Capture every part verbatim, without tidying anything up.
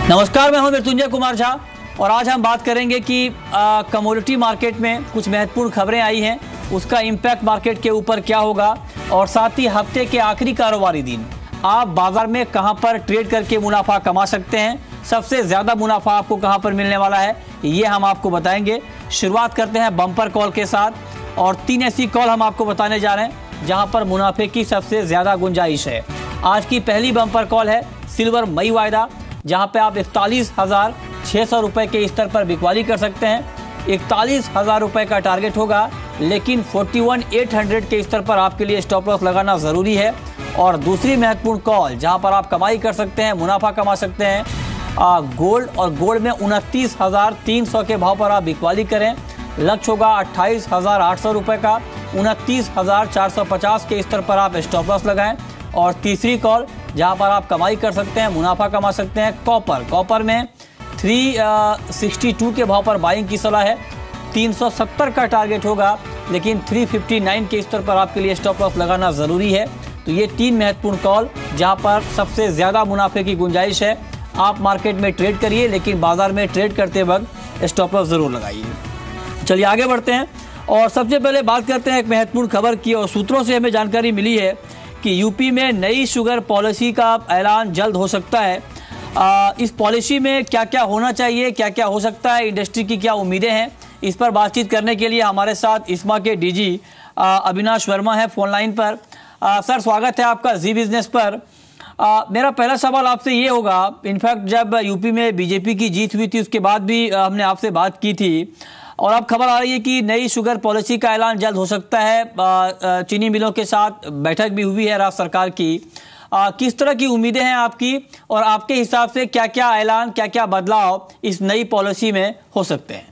नमस्कार, मैं हूं मृत्युंजय कुमार झा और आज हम बात करेंगे कि कमोडिटी मार्केट में कुछ महत्वपूर्ण खबरें आई हैं, उसका इम्पैक्ट मार्केट के ऊपर क्या होगा और साथ ही हफ्ते के आखिरी कारोबारी दिन आप बाजार में कहां पर ट्रेड करके मुनाफा कमा सकते हैं, सबसे ज़्यादा मुनाफा आपको कहां पर मिलने वाला है, ये हम आपको बताएंगे। शुरुआत करते हैं बम्पर कॉल के साथ और तीन ऐसी कॉल हम आपको बताने जा रहे हैं जहां पर मुनाफे की सबसे ज़्यादा गुंजाइश है। आज की पहली बम्पर कॉल है सिल्वर मई वायदा, जहां पे आप इकतालीस हज़ार छः सौ रुपये के स्तर पर बिकवाली कर सकते हैं। इकतालीस हज़ार रुपये का टारगेट होगा, लेकिन फोर्टी वन एट हंड्रेड के स्तर पर आपके लिए स्टॉप लॉस लगाना ज़रूरी है। और दूसरी महत्वपूर्ण कॉल जहां पर आप कमाई कर सकते हैं, मुनाफा कमा सकते हैं, आ, गोल्ड और गोल्ड में उनतीस हज़ार तीन सौ के भाव पर आप बिकवाली करें। लक्ष्य होगा अट्ठाईस हज़ार आठ सौ रुपये का, उनतीस हज़ार चार सौ पचास के स्तर पर आप स्टॉप लॉस लगाएं। और तीसरी कॉल जहां पर आप कमाई कर सकते हैं, मुनाफा कमा सकते हैं, कॉपर कॉपर में तीन सौ बासठ के भाव पर बाइंग की सलाह है। तीन सौ सत्तर का टारगेट होगा, लेकिन तीन सौ उनसठ के स्तर पर आपके लिए स्टॉप लॉस लगाना ज़रूरी है। तो ये तीन महत्वपूर्ण कॉल जहां पर सबसे ज़्यादा मुनाफे की गुंजाइश है। आप मार्केट में ट्रेड करिए, लेकिन बाजार में ट्रेड करते वक्त स्टॉप लॉस ज़रूर लगाइए। चलिए आगे बढ़ते हैं और सबसे पहले बात करते हैं एक महत्वपूर्ण खबर की। और सूत्रों से हमें जानकारी मिली है कि यूपी में नई शुगर पॉलिसी का ऐलान जल्द हो सकता है। आ, इस पॉलिसी में क्या क्या होना चाहिए, क्या क्या हो सकता है, इंडस्ट्री की क्या उम्मीदें हैं, इस पर बातचीत करने के लिए हमारे साथ इस्मा के डीजी अविनाश वर्मा है फोन लाइन पर। आ, सर, स्वागत है आपका जी बिजनेस पर। आ, मेरा पहला सवाल आपसे ये होगा, इनफैक्ट जब यूपी में बीजेपी की जीत हुई थी उसके बाद भी हमने आपसे बात की थी और अब खबर आ रही है कि नई शुगर पॉलिसी का ऐलान जल्द हो सकता है। चीनी मिलों के साथ बैठक भी हुई है राज्य सरकार की। आ, किस तरह की उम्मीदें हैं आपकी और आपके हिसाब से क्या क्या ऐलान, क्या क्या बदलाव इस नई पॉलिसी में हो सकते हैं?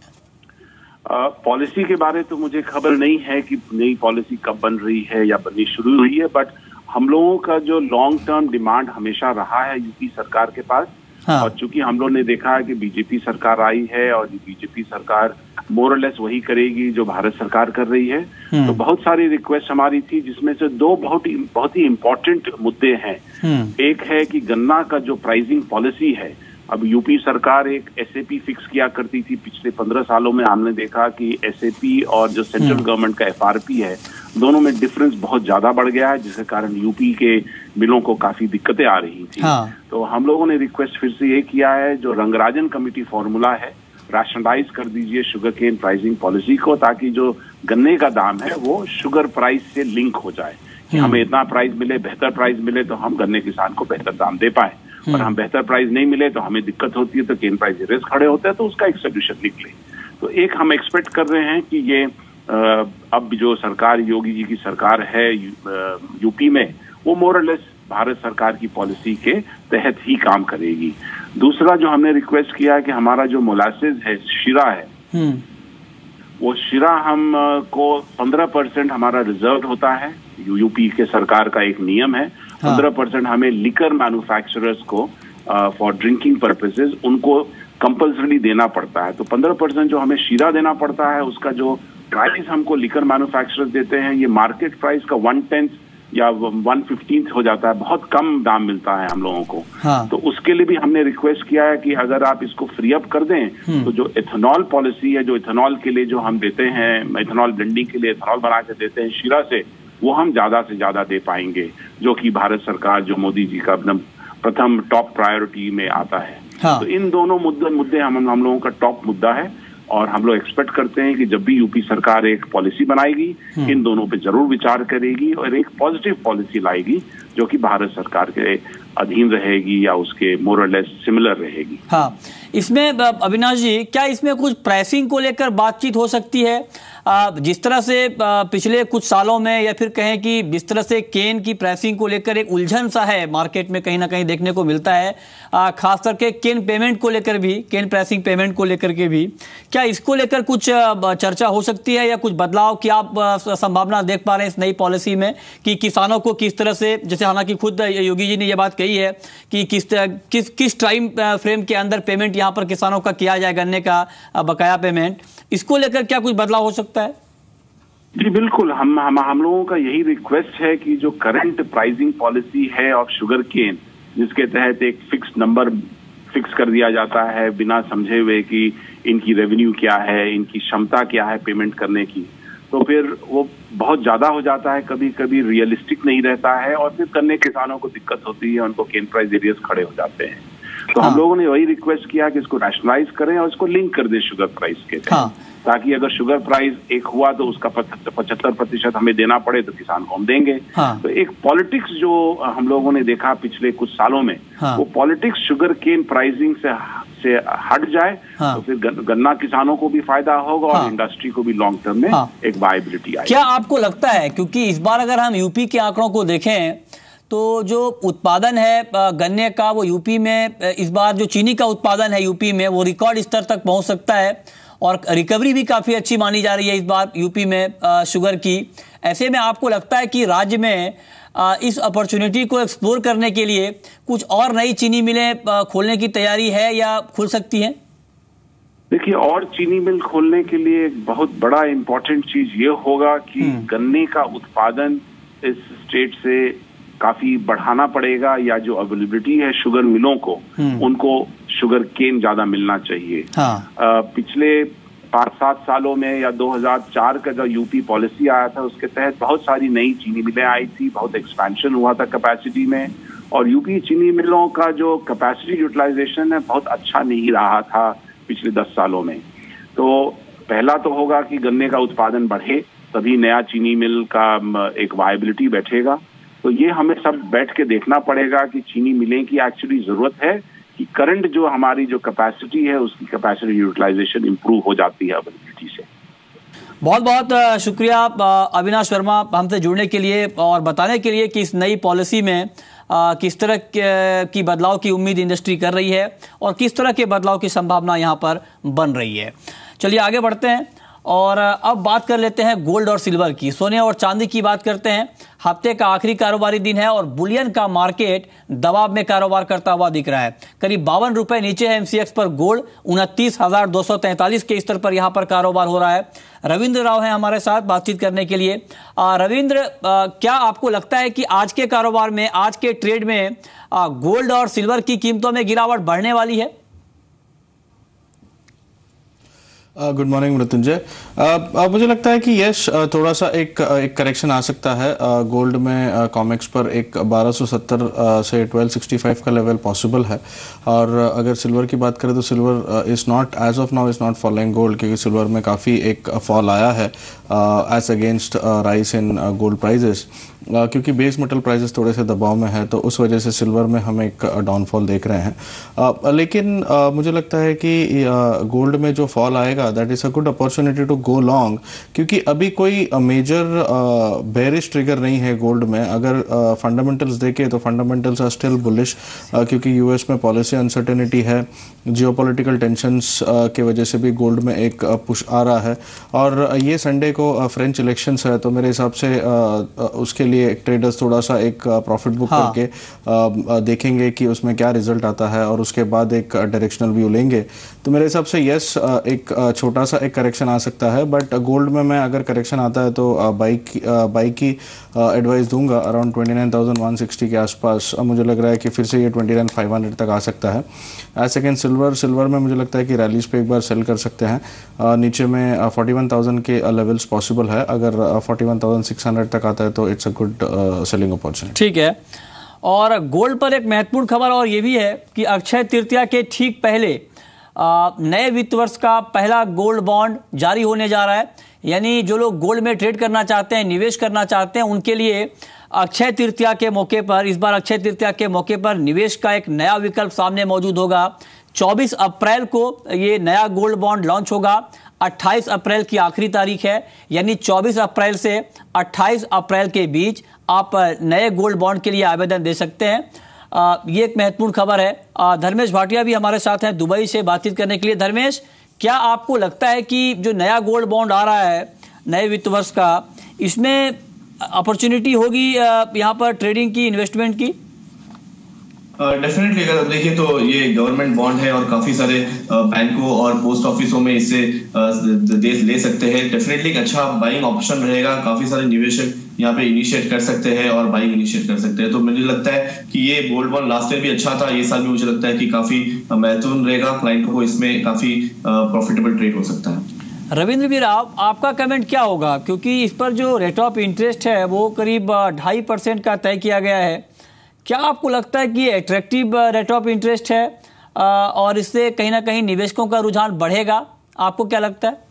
पॉलिसी के बारे तो मुझे खबर नहीं है कि नई पॉलिसी कब बन रही है या बननी शुरू हुई है, बट हम लोगों का जो लॉन्ग टर्म डिमांड हमेशा रहा है यूपी सरकार के पास। हाँ। और चूंकि हम लोग ने देखा है कि बीजेपी सरकार आई है और बीजेपी सरकार मोरलेस वही करेगी जो भारत सरकार कर रही है, तो बहुत सारी रिक्वेस्ट हमारी थी, जिसमें से दो बहुत ही बहुत ही इम्पोर्टेंट मुद्दे हैं। एक है कि गन्ना का जो प्राइसिंग पॉलिसी है, अब यूपी सरकार एक एसएपी फिक्स किया करती थी। पिछले पंद्रह सालों में हमने देखा कि एसएपी और जो सेंट्रल गवर्नमेंट का एफआरपी है, दोनों में डिफरेंस बहुत ज्यादा बढ़ गया है, जिसके कारण यूपी के मिलों को काफी दिक्कतें आ रही थी। हाँ। तो हम लोगों ने रिक्वेस्ट फिर से ये किया है, जो रंगराजन कमेटी फॉर्मूला है, राशनलाइज कर दीजिए शुगर केन प्राइसिंग पॉलिसी को, ताकि जो गन्ने का दाम है वो शुगर प्राइस से लिंक हो जाए कि हमें इतना प्राइस मिले, बेहतर प्राइस मिले तो हम गन्ने किसान को बेहतर दाम दे पाए, और हम बेहतर प्राइस नहीं मिले तो हमें दिक्कत होती है, तो केन प्राइस रेस खड़े होते हैं, तो उसका एक सोल्यूशन निकले। तो एक हम एक्सपेक्ट कर रहे हैं कि ये अब जो सरकार, योगी जी की सरकार है यूपी में, वो मोरलेस भारत सरकार की पॉलिसी के तहत ही काम करेगी। दूसरा जो हमने रिक्वेस्ट किया कि हमारा जो मोलासेस है, शीरा है, वो शीरा हम को पंद्रह परसेंट हमारा रिजर्व होता है। यूपी के सरकार का एक नियम है, पंद्रह परसेंट हमें लिकर मैन्युफैक्चरर्स को फॉर ड्रिंकिंग पर्पसेस उनको कंपल्सरी देना पड़ता है। तो पंद्रह परसेंट जो हमें शीरा देना पड़ता है, उसका जो प्राइस हमको लिकर मैन्युफैक्चरर्स देते हैं, ये मार्केट प्राइस का वन टेंथ या वन फिफ्टींथ हो जाता है, बहुत कम दाम मिलता है हम लोगों को। हाँ। तो उसके लिए भी हमने रिक्वेस्ट किया है कि अगर आप इसको फ्री अप कर दें, तो जो इथेनॉल पॉलिसी है, जो इथेनॉल के लिए जो हम देते हैं, इथेनॉल ब्लेंडिंग के लिए इथेनॉल बना के देते हैं शीरा से, वो हम ज्यादा से ज्यादा दे पाएंगे, जो कि भारत सरकार, जो मोदी जी का एकदम प्रथम टॉप प्रायोरिटी में आता है। हाँ। तो इन दोनों मुद्दे मुद्दे हम हम लोगों का टॉप मुद्दा है और हम लोग एक्सपेक्ट करते हैं कि जब भी यूपी सरकार एक पॉलिसी बनाएगी, इन दोनों पे जरूर विचार करेगी और एक पॉजिटिव पॉलिसी लाएगी, जो कि भारत सरकार के अधीन रहेगी या उसके मोरलेस सिमिलर रहेगी। हाँ, इसमें अविनाश जी, क्या इसमें कुछ प्राइसिंग को लेकर बातचीत हो सकती है? जिस तरह से पिछले कुछ सालों में, या फिर कहें कि जिस तरह से केन की प्राइसिंग को लेकर एक उलझन सा है मार्केट में, कहीं ना कहीं देखने को मिलता है, खास करके केन पेमेंट को लेकर भी, केन प्राइसिंग पेमेंट को लेकर के भी, क्या इसको लेकर कुछ चर्चा हो सकती है या कुछ बदलाव की आप संभावना देख पा रहे हैं इस नई पॉलिसी में, कि किसानों को किस तरह से, जैसे हालांकि खुद योगी जी ने यह बात कही है कि किस किस किस टाइम फ्रेम के अंदर पेमेंट यहाँ पर किसानों का किया जाए, गन्ने का बकाया पेमेंट, इसको लेकर क्या कुछ बदलाव हो सकता है? जी बिल्कुल, हम हम हम लोगों का यही रिक्वेस्ट है कि जो करंट प्राइसिंग पॉलिसी है ऑफ शुगर केन, जिसके तहत एक फिक्स नंबर फिक्स कर दिया जाता है बिना समझे हुए कि इनकी रेवेन्यू क्या है, इनकी क्षमता क्या है पेमेंट करने की, तो फिर वो बहुत ज्यादा हो जाता है, कभी कभी रियलिस्टिक नहीं रहता है और फिर करने किसानों को दिक्कत होती है, उनको केन प्राइस एरियाज खड़े हो जाते हैं। तो हाँ। हम लोगों ने वही रिक्वेस्ट किया कि इसको रैशनलाइज करें और इसको लिंक कर दें शुगर प्राइस के साथ, हाँ। ताकि अगर शुगर प्राइस एक हुआ तो उसका पचहत्तर प्रतिशत हमें देना पड़े तो किसान को हम देंगे। हाँ। तो एक पॉलिटिक्स जो हम लोगों ने देखा पिछले कुछ सालों में, हाँ। वो पॉलिटिक्स शुगर केन प्राइसिंग से से हट जाए, हाँ। तो फिर गन्ना किसानों को भी फायदा होगा, हाँ। और इंडस्ट्री को भी लॉन्ग टर्म में, हाँ। एक वायबिलिटी आएगी। क्या आपको लगता है, क्योंकि इस बार अगर हम यूपी के आंकड़ों को देखें तो जो उत्पादन है गन्ने का वो यूपी में, इस बार जो चीनी का उत्पादन है यूपी में वो रिकॉर्ड स्तर तक पहुंच सकता है और रिकवरी भी काफी अच्छी मानी जा रही है इस बार यूपी में शुगर की। ऐसे में आपको लगता है कि राज्य में इस अपॉर्चुनिटी को एक्सप्लोर करने के लिए कुछ और नई चीनी मिलें खोलने की तैयारी है या खुल सकती है? देखिए, और चीनी मिल खोलने के लिए एक बहुत बड़ा इम्पोर्टेंट चीज ये होगा कि गन्ने का उत्पादन इस स्टेट से काफी बढ़ाना पड़ेगा, या जो अवेलेबिलिटी है शुगर मिलों को, उनको शुगर केन ज्यादा मिलना चाहिए। हाँ। आ, पिछले पाँच सात सालों में या दो हज़ार चार का जो यूपी पॉलिसी आया था उसके तहत बहुत सारी नई चीनी मिलें आई थी, बहुत एक्सपेंशन हुआ था कैपेसिटी में, और यूपी चीनी मिलों का जो कैपेसिटी यूटिलाइजेशन है बहुत अच्छा नहीं रहा था पिछले दस सालों में। तो पहला तो होगा कि गन्ने का उत्पादन बढ़े, तभी नया चीनी मिल का एक वायबिलिटी बैठेगा। तो ये हमें सब बैठ के देखना पड़ेगा कि चीनी मिलें की एक्चुअली जरूरत है कि करंट जो हमारी जो कैपेसिटी है उसकी कैपेसिटी यूटिलाइजेशन इंप्रूव हो जाती है अवेलेबिलिटी से। बहुत बहुत शुक्रिया अविनाश वर्मा हमसे जुड़ने के लिए और बताने के लिए कि इस नई पॉलिसी में किस तरह की बदलाव की उम्मीद इंडस्ट्री कर रही है और किस तरह के बदलाव की संभावना यहाँ पर बन रही है। चलिए आगे बढ़ते हैं और अब बात कर लेते हैं गोल्ड और सिल्वर की, सोने और चांदी की बात करते हैं। हफ्ते का आखिरी कारोबारी दिन है और बुलियन का मार्केट दबाव में कारोबार करता हुआ दिख रहा है। करीब बावन रुपए नीचे है एमसीएक्स पर गोल्ड, उनतीस हजार दो सौ तैंतालीस के स्तर पर यहां पर कारोबार हो रहा है। रविंद्र राव हैं हमारे साथ बातचीत करने के लिए। आ, रविंद्र, आ, क्या आपको लगता है कि आज के कारोबार में, आज के ट्रेड में आ, गोल्ड और सिल्वर की कीमतों में गिरावट बढ़ने वाली है? Good morning Mrityunjay. अब मुझे लगता है कि यस, थोड़ा सा एक एक करेक्शन आ सकता है। गोल्ड में कॉमेक्स पर एक बारह सौ सत्तर से बारह सौ पैंसठ का लेवल पॉसिबल है, और अगर सिल्वर की बात करें तो silver is not as of now is not following gold, क्योंकि सिल्वर में काफ़ी एक फॉल आया है as against rise in gold prices, क्योंकि बेस मेटल प्राइसेस थोड़े से दबाव में है, तो उस वजह से सिल्वर में हम एक डाउनफॉल देख रहे हैं। uh, लेकिन uh, मुझे लगता है कि गोल्ड uh, में जो फॉल आएगा that is a good opportunity to go long, क्योंकि अभी कोई मेजर बेरिश ट्रिगर नहीं है गोल्ड में। अगर फंडामेंटल्स uh, देखें तो फंडामेंटल्स आर स्टिल बुलिश, क्योंकि यूएस में पॉलिसी अनसर्टेनिटी है, जियोपॉलिटिकल टेंशंस uh, के वजह से भी गोल्ड में एक पुश uh, आ रहा है। और uh, ये संडे को फ्रेंच uh, इलेक्शंस है, तो मेरे हिसाब से uh, उसके लिए ट्रेडर्स थोड़ा सा एक प्रॉफिट बुक हाँ। करके आ, देखेंगे कि उसमें क्या रिजल्ट आता है, और उसके बाद एक डायरेक्शनल व्यू लेंगे। तो मेरे हिसाब से यस, एक छोटा सा एक करेक्शन आ सकता है, बट गोल्ड में मैं अगर करेक्शन आता है तो बाइक बाइक की एडवाइस दूंगा around twenty nine thousand one sixty के आसपास। मुझे लग रहा है कि फिर से ये ट्वेंटी नाइन फाइव हंड्रेड तक आ सकता है। एज सेकेंड सिल्वर सिल्वर में मुझे लगता है कि रैलीज पे एक बार सेल कर सकते हैं। आ, नीचे में फोर्टी वन थाउजेंड के लेवल्स पॉसिबल है, अगर forty one thousand six hundred तक आता है तो it's a good selling opportunity. ठीक है। और गोल्ड पर एक महत्वपूर्ण खबर और ये भी है कि अक्षय तृतीया के ठीक पहले नए वित्त वर्ष का पहला गोल्ड बॉन्ड जारी होने जा रहा है। यानी जो लोग गोल्ड में ट्रेड करना चाहते हैं, निवेश करना चाहते हैं, उनके लिए अक्षय तृतीया के मौके पर, इस बार अक्षय तृतीया के मौके पर निवेश का एक नया विकल्प सामने मौजूद होगा। चौबीस अप्रैल को ये नया गोल्ड बॉन्ड लॉन्च होगा। अट्ठाईस अप्रैल की आखिरी तारीख है, यानी चौबीस अप्रैल से अट्ठाईस अप्रैल के बीच आप नए गोल्ड बॉन्ड के लिए आवेदन दे सकते हैं। आ, ये एक महत्वपूर्ण खबर है। आ, धर्मेश भाटिया भी हमारे साथ हैं दुबई से बातचीत करने के लिए। धर्मेश, क्या आपको लगता है कि जो नया गोल्ड बॉन्ड आ रहा है नए वित्त वर्ष का, इसमें अपॉर्चुनिटी होगी यहाँ पर ट्रेडिंग की, इन्वेस्टमेंट की? डेफिनेटली uh, अगर देखिए तो ये गवर्नमेंट बॉन्ड है और काफी सारे बैंकों uh, और पोस्ट ऑफिसों में इससे uh, देश ले सकते हैं। डेफिनेटली एक अच्छा बाइंग ऑप्शन रहेगा। काफी सारे निवेशक यहाँ पे इनिशिएट कर सकते हैं और बाइंग इनिशिएट कर सकते हैं। तो मुझे लगता है कि ये गोल्ड बॉन्ड लास्ट ईयर भी अच्छा था, ये साल भी मुझे लगता है कि काफी महत्वपूर्ण रहेगा। क्लाइंट को इसमें काफी प्रॉफिटेबल ट्रेड हो सकता है। रविंद्र वीर, आप आपका कमेंट क्या होगा, क्योंकि इस पर जो रेट ऑफ इंटरेस्ट है वो करीब ढाई परसेंट का तय किया गया है। क्या आपको लगता है कि ये अट्रैक्टिव रेट ऑफ इंटरेस्ट है और इससे कहीं ना कहीं निवेशकों का रुझान बढ़ेगा? आपको क्या लगता है?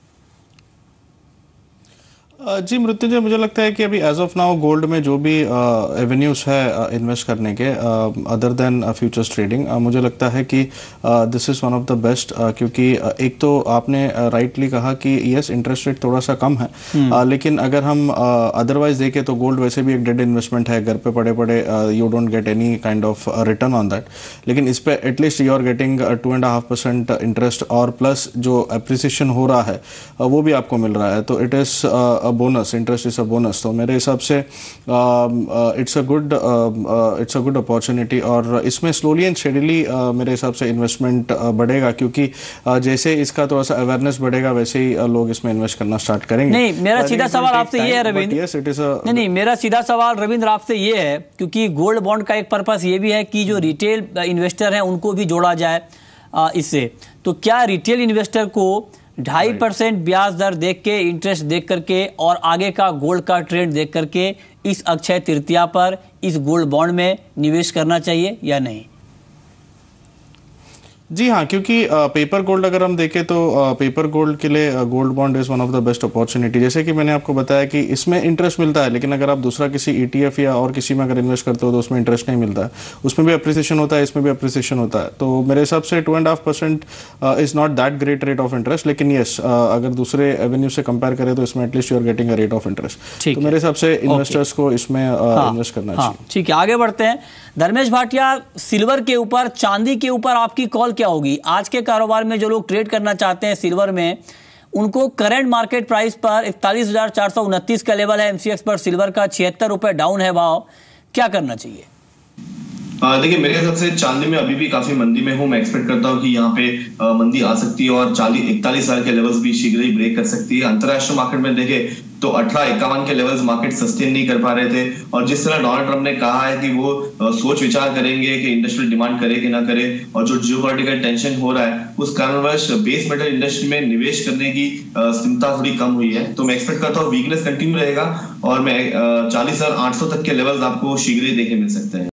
जी मृत्युंजय, मुझे लगता है कि अभी एज ऑफ नाउ गोल्ड में जो भी एवेन्यूज है इन्वेस्ट करने के अदर देन फ्यूचर्स ट्रेडिंग, मुझे लगता है कि this is one of the best. क्योंकि एक तो आपने राइटली uh, कहा कि यस इंटरेस्ट रेट थोड़ा सा कम है, uh, लेकिन अगर हम अदरवाइज uh, देखें तो गोल्ड वैसे भी एक डेड इन्वेस्टमेंट है। घर पे पड़े पड़े you don't get any kind of return on that, लेकिन इस पे at least you are getting two and half percent interest और प्लस जो अप्रिसिएशन हो रहा है uh, वो भी आपको मिल रहा है। तो it is bonus, interest is a bonus. तो मेरे हिसाब से it's a good it's a good opportunity और इसमें स्लोली एंड स्टेडीली मेरे हिसाब से इन्वेस्टमेंट uh, बढ़ेगा, क्योंकि uh, जैसे इसका थोड़ा सा अवेयरनेस बढ़ेगा वैसे ही uh, लोग इसमें इन्वेस्ट करना स्टार्ट करेंगे। नहीं, मेरा सीधा सवाल आपसे ये है Ravindra, yes, it is a... नहीं नहीं मेरा सीधा सवाल रविंद्र आपसे ये है, क्योंकि गोल्ड बॉन्ड का एक पर्पस ये भी है कि जो रिटेल इन्वेस्टर हैं उनको भी जोड़ा जाए uh, इससे। तो क्या रिटेल इन्वेस्टर को ढाई परसेंट ब्याज दर देख के, इंटरेस्ट देख करके और आगे का गोल्ड का ट्रेंड देख करके इस अक्षय तृतीया पर इस गोल्ड बॉन्ड में निवेश करना चाहिए या नहीं? जी हाँ, क्योंकि पेपर गोल्ड अगर हम देखें तो पेपर गोल्ड के लिए gold bond is one of the best opportunity. जैसे कि मैंने आपको बताया कि इसमें इंटरेस्ट मिलता है, लेकिन अगर आप दूसरा किसी ईटीएफ या और किसी में अगर इन्वेस्ट करते हो तो उसमें इंटरेस्ट नहीं मिलता है। उसमें भी अप्रिसिएशन होता है, इसमें भी अप्रिसिएशन होता है। तो मेरे हिसाब से two and half percent is not that great rate of interest, लेकिन येस अगर दूसरे एवेन्यू से कंपेयर करें तो इसमें at least you are getting a rate of interest. तो मेरे हिसाब से इन्वेस्टर्स को इसमें इन्वेस्ट करना चाहिए। ठीक है, आगे बढ़ते हैं। धर्मेश भाटिया, सिल्वर के ऊपर, चांदी के ऊपर आपकी कॉल क्या होगी? आज के कारोबार में जो लोग ट्रेड करना चाहते हैं सिल्वर में, उनको करंट मार्केट प्राइस पर इकतालीस हजार चार सौ उनतीस का लेवल है, एमसीएक्स पर सिल्वर का छिहत्तर रुपए डाउन है भाव, क्या करना चाहिए? देखिए मेरे हिसाब से चांदी में अभी भी काफी मंदी में हूँ। मैं एक्सपेक्ट करता हूँ कि यहाँ पे आ, मंदी आ सकती है और चालीस इकतालीस हजार के लेवल्स भी शीघ्र ही ब्रेक कर सकती है। अंतरराष्ट्रीय मार्केट में देखे तो अठारह इक्यावन के लेवल्स मार्केट सस्टेन नहीं कर पा रहे थे, और जिस तरह डोनाल्ड ट्रंप ने कहा है कि वो आ, सोच विचार करेंगे कि इंडस्ट्रियल डिमांड करे कि ना करे, और जो जियोपॉलिटिकल टेंशन हो रहा है उस कारणवश बेस मेटल इंडस्ट्री में निवेश करने की क्षमता थोड़ी कम हुई है। तो मैं एक्सपेक्ट करता हूँ वीकनेस कंटिन्यू रहेगा और मैं चालीस हजार आठ सौ तक के लेवल्स आपको शीघ्र ही देखे मिल सकते हैं।